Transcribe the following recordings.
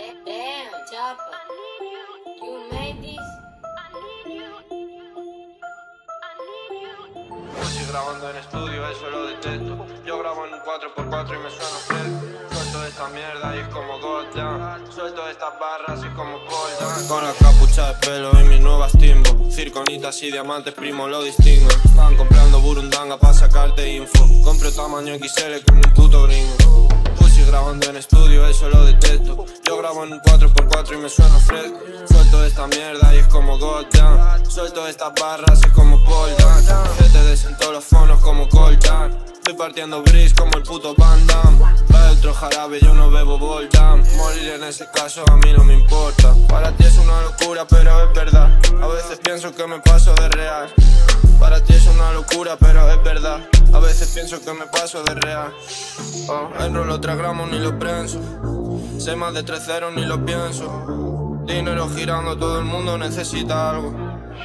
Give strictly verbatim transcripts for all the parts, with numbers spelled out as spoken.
Damn, Chopper, you made this. Estoy grabando en estudio, eso lo detesto. Yo grabo en un cuatro por cuatro y me suena fresco. Suelto esta mierda y es como Gold. Suelto estas barras y es como Paul. Con la capucha de pelo y mis nuevas timbo. Circonitas y diamantes, primo, lo distingo. Estaban comprando burundanga pa' sacarte info. Compro tamaño equis ele como un puto gringo. Pussy grabando en estudio, eso lo detesto. Yo grabo en un cuatro por cuatro y me suena fresco. Suelto esta mierda y es como Gold. Suelto estas barras y es como Paul. G T D en todos los fonos como Coltan. Estoy partiendo bris como el puto Van Damme. Va de otro jarabe, yo no bebo Boldam. Morir en ese caso a mí no me importa. Para ti es una locura pero es verdad. A veces pienso que me paso de real. Para ti es una locura pero es verdad. A veces pienso que me paso de real. Oh, enrolo tres gramos ni lo prenso. Sé más de tres ceros ni lo pienso. Dinero girando, todo el mundo necesita algo.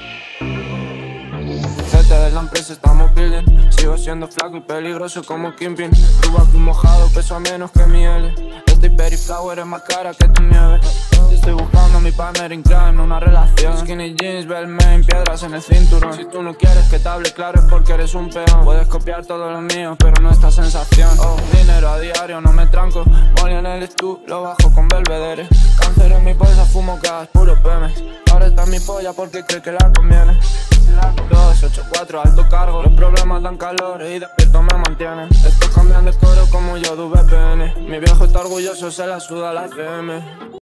Gente de la empresa estamos building. Sigo siendo flaco y peligroso como Kingpin. Tu vacuum mojado peso a menos que miel. Este berry flower es más cara que tu nieve. Estoy buscando a mi partner in crime, una relación. Skinny jeans, Belmain, piedras en el cinturón. Si tú no quieres que te hable claro es porque eres un peón. Puedes copiar todo lo mío, pero no esta sensación. Oh, dinero a diario, no me tranco. Molly en el estu, lo bajo con Belvedere. Cáncer en mi bolsa, fumo gas, puro P M. Ahora está en mi polla porque cree que la conviene. Dos, ocho, cuatro, alto cargo. Los problemas dan calor y despierto me mantienen. Estos cambian de coro como yo de V P N. Mi viejo está orgulloso, se la suda la C M.